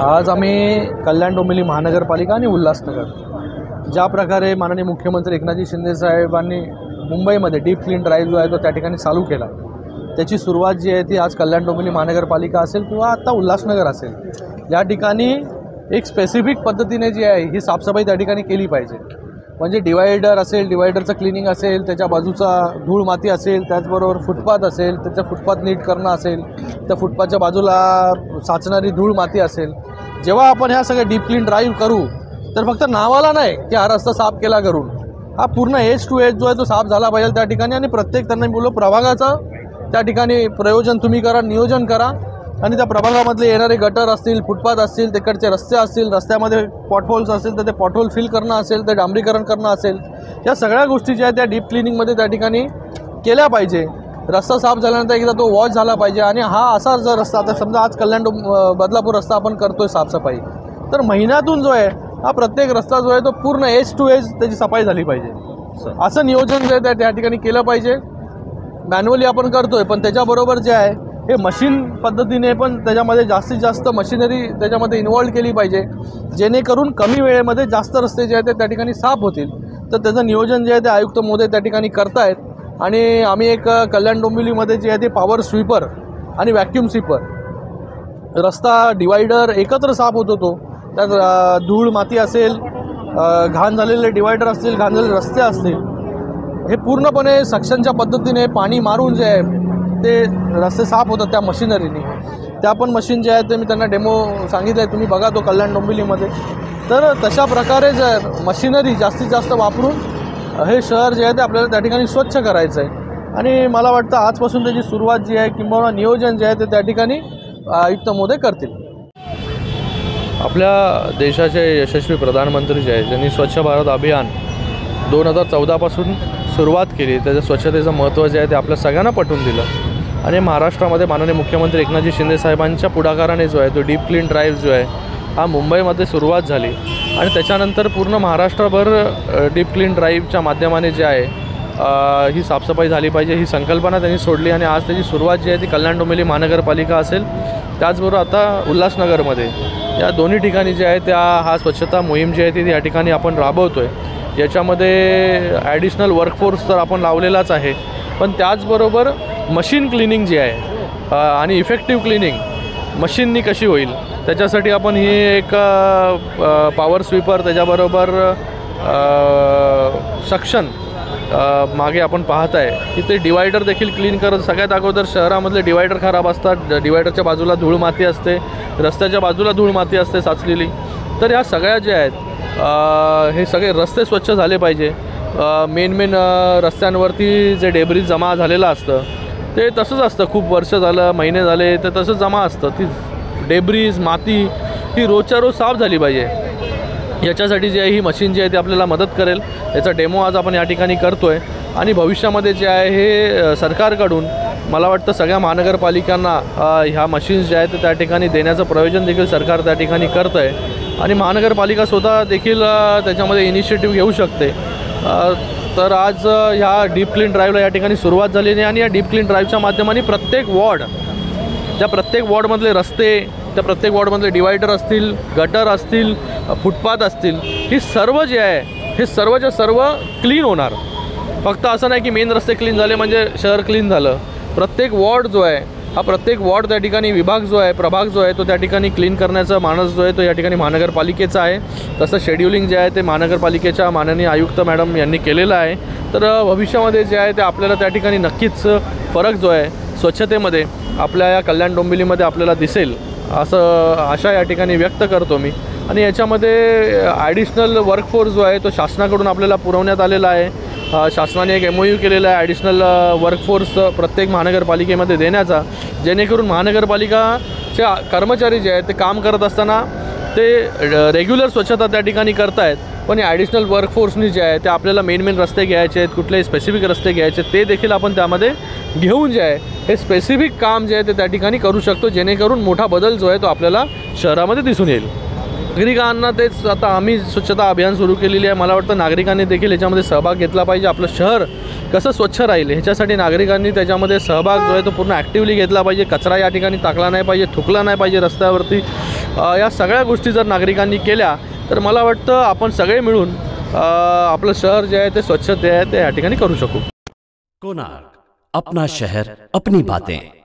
आज आम्ही कल्याण डोंबिवली महानगरपालिका आणि उल्हासनगर ज्या प्रकारे माननीय मुख्यमंत्री एकनाथजी शिंदे साहेबांनी मुंबईमध्ये डीप क्लीन ड्राईव्ह जो आहे तो त्या ठिकाणी चालू केला, त्याची सुरुवात जी आहे ती आज कल्याण डोंबिवली महानगरपालिका असेल किंवा आत्ता उल्हासनगर असेल, या ठिकाणी एक स्पेसिफिक पद्धतीने जी आहे ही साफसफाई त्या ठिकाणी केली पाहिजे. म्हणजे डिवायडर असेल, डिवायडरचं क्लिनिंग असेल, त्याच्या बाजूचा धूळ माती असेल, त्याचबरोबर फुटपाथ असेल, त्याचा फुटपाथ नीट करणं असेल, त्या फुटपाथच्या बाजूला साचणारी धूळ माती असेल. जेव्हा आपण ह्या सगळ्या डीप क्लीन ड्राईव्ह करू तर फक्त नावाला नाही की हा रस्ता साफ केला करून, हा पूर्ण एज टू एज जो आहे तो साफ झाला पाहिजे त्या ठिकाणी. आणि प्रत्येक त्यांना बोललो प्रभागाचं त्या ठिकाणी प्रयोजन तुम्ही करा, नियोजन करा आणि त्या प्रभागामधले येणारे गटर असतील, फुटपाथ असतील, तिकडचे रस्ते असतील, रस्त्यामध्ये पॉटहोल्स असतील तर ते पॉटहोल फिल करणं असेल, ते डांबरीकरण करणं असेल, या सगळ्या गोष्टी ज्या आहेत त्या डीप क्लिनिंगमध्ये त्या ठिकाणी केल्या पाहिजे. रस्ता साफ झाल्यानंतर एकदा तो वॉश झाला पाहिजे. आणि हा असा जर रस्ता, आता समजा आज कल्याण बदलापूर रस्ता आपण करतोय साफसफाई, तर महिन्यातून जो आहे हा प्रत्येक रस्ता जो आहे तो पूर्ण एज टू एज त्याची सफाई झाली पाहिजे. असं नियोजन जे आहे त्या ठिकाणी केलं पाहिजे. मॅन्युअली आपण करतोय, पण त्याच्याबरोबर जे आहे हे मशीन पद्धतीने पण त्याच्यामध्ये जास्तीत जास्त मशिनरी त्याच्यामध्ये इन्व्हॉल्व केली पाहिजे, जेणेकरून कमी वेळेमध्ये जास्त रस्ते जे आहेत ते त्या ठिकाणी साफ होतील. तर त्याचं नियोजन जे आहे ते आयुक्त महोदय त्या ठिकाणी करतायत. आणि आम्ही एक कल्याण डोंबिवलीमध्ये जे आहे ते पॉवर स्वीपर आणि व्हॅक्यूम स्वीपर, रस्ता डिवायडर एकत्र साफ होत होतो. त्यात धूळ माती असेल, घाण झालेले डिवायडर असतील, घाण झालेले रस्ते असतील, हे पूर्णपणे सक्शनच्या पद्धतीने पाणी मारून जे आहे ते रस्ते साफ होतात त्या मशिनरीने. त्या पण मशीन जे आहे ते मी त्यांना डेमो सांगितलं आहे, तुम्ही बघा तो कल्याण डोंबिवलीमध्ये. तर तशा प्रकारे जर मशिनरी जास्तीत जास्त वापरून हे शहर जे आहे ते आपल्याला त्या ठिकाणी स्वच्छ करायचं आहे. आणि मला वाटतं आजपासून त्याची सुरुवात जी आहे किंवा नियोजन जे आहे ते त्या ठिकाणी आयुक्त महोदय करतील. आपल्या देशाचे यशस्वी प्रधानमंत्री जे आहेत ज्यांनी स्वच्छ भारत अभियान 2014पासून सुरुवात केली, त्याच्या स्वच्छतेचं महत्त्व जे आहे ते आपल्या सगळ्यांना पटवून दिलं. आणि महाराष्ट्रामध्ये माननीय मुख्यमंत्री एकनाथजी शिंदे साहेबांच्या पुढाकाराने जो आहे तो डीप क्लीन ड्राईव्ह जो आहे हा मुंबईमध्ये सुरुवात झाली. आणि त्याच्यानंतर पूर्ण महाराष्ट्रभर डीप क्लीन ड्राईव्हच्या माध्यमाने जे आहे ही साफसफाई झाली पाहिजे ही संकल्पना त्यांनी सोडली. आणि आज त्याची सुरुवात जी आहे ती कल्याण डोंबिवली महानगरपालिका असेल, त्याचबरोबर आता उल्हासनगरमध्ये, या दोन्ही ठिकाणी जे आहे त्या हा स्वच्छता मोहीम जी आहे ती या ठिकाणी आपण राबवतो आहे. याच्यामध्ये ॲडिशनल वर्कफोर्स तर आपण लावलेलाच आहे, पण त्याचबरोबर मशीन क्लिनिंग जी आहे आणि इफेक्टिव्ह क्लिनिंग मशीननी कशी होईल त्याच्यासाठी आपण ही एक पॉवर स्वीपर, त्याच्याबरोबर सक्शन मागे आपण पाहत आहे की ते डिवायडर देखील क्लीन करत. सगळ्यात अगोदर शहरामधले डिवायडर खराब असतात, डिवायडरच्या बाजूला धूळ माती असते, रस्त्याच्या बाजूला धूळ माती असते साचलेली. तर या सगळ्या ज्या आहेत हे सगळे रस्ते स्वच्छ झाले पाहिजे. मेन रस्त्यांवरती जे डेब्रिज जमा झालेलं असतं ते तसंच असतं, खूप वर्ष झालं, महिने झाले तर तसंच जमा असतं. ती डेब्रिज माती ही रोजच्या रोज साफ झाली पाहिजे. याच्यासाठी जे आहे ही मशीन जी आहे ती आपल्याला मदत करेल. याचा डेमो आज आपण या ठिकाणी करतो आहे. आणि भविष्यामध्ये जे आहे हे सरकारकडून मला वाटतं सगळ्या महानगरपालिकांना ह्या मशीन्स ज्या आहेत त्या ठिकाणी देण्याचं प्रयोजन देखील सरकार त्या ठिकाणी करतं आहे. आणि महानगरपालिका स्वतः देखील त्याच्यामध्ये इनिशिएटिव्ह घेऊ शकते. तर आज ह्या डीप क्लीन ड्राईव्हला या ठिकाणी सुरुवात झालेली आहे. आणि या डीप क्लीन ड्राईव्हच्या माध्यमाने प्रत्येक वॉर्ड, त्या प्रत्येक वॉर्डमधले रस्ते, त्या प्रत्येक वॉर्डमधले डिवायडर असतील, गटर असतील, फुटपाथ असतील, ही सर्व जे आहे हे सर्वच्या सर्व क्लीन होणार. फक्त असं नाही की मेन रस्ते क्लीन झाले म्हणजे शहर क्लीन झालं. प्रत्येक वॉर्ड जो आहे हा प्रत्येक वॉर्ड त्या ठिकाणी, विभाग जो आहे, प्रभाग जो आहे तो त्या ठिकाणी क्लीन करण्याचा मानस जो आहे तो या ठिकाणी महानगरपालिकेचा आहे. तसं शेड्युलिंग जे आहे ते महानगरपालिकेच्या माननीय आयुक्त मॅडम यांनी केलेलं आहे. तर भविष्यामध्ये जे आहे ते आपल्याला त्या ठिकाणी नक्कीच फरक जो आहे स्वच्छतेमध्ये आपल्या या कल्याण डोंबिवलीमध्ये आपल्याला दिसेल असं आशा या ठिकाणी व्यक्त करतो मी. आणि याच्यामध्ये ॲडिशनल वर्कफोर्स जो आहे तो शासनाकडून आपल्याला पुरवण्यात आलेला आहे. शासनाने एक MOU केलेला आहे ॲडिशनल वर्कफोर्स प्रत्येक महानगरपालिकेमध्ये देण्याचा, जेणेकरून महानगरपालिकाच्या कर्मचारी जे आहेत ते काम करत असताना ते रेग्युलर स्वच्छता त्या ठिकाणी करतायत, पण ॲडिशनल वर्कफोर्सनी जे आहे ते आपल्याला मेन रस्ते घ्यायचे आहेत, कुठलेही स्पेसिफिक रस्ते घ्यायचे ते देखील आपण त्यामध्ये घेऊन जे आहे हे स्पेसिफिक काम जे आहे ते त्या ठिकाणी करू शकतो, जेणेकरून मोठा बदल जो आहे तो आपल्याला शहरामध्ये दिसून येईल. नागरिकांना तेच आता आम्ही स्वच्छता अभियान सुरू केलेली आहे. मला वाटतं नागरिकांनी देखील याच्यामध्ये सहभाग घेतला पाहिजे. आपलं शहर कसं स्वच्छ राहील ह्याच्यासाठी नागरिकांनी त्याच्यामध्ये सहभाग जो आहे तो पूर्ण ॲक्टिव्हली घेतला पाहिजे. कचरा या ठिकाणी टाकला नाही पाहिजे, थुकला नाही पाहिजे रस्त्यावरती. या सगळ्या गोष्टी जर नागरिकांनी केल्या तर मला वाटतं आपण सगळे मिळून आपलं शहर जे आहे ते स्वच्छ ते आहे ते या ठिकाणी करू शकू. कोणार्क, अपना शहर अपनी बातें.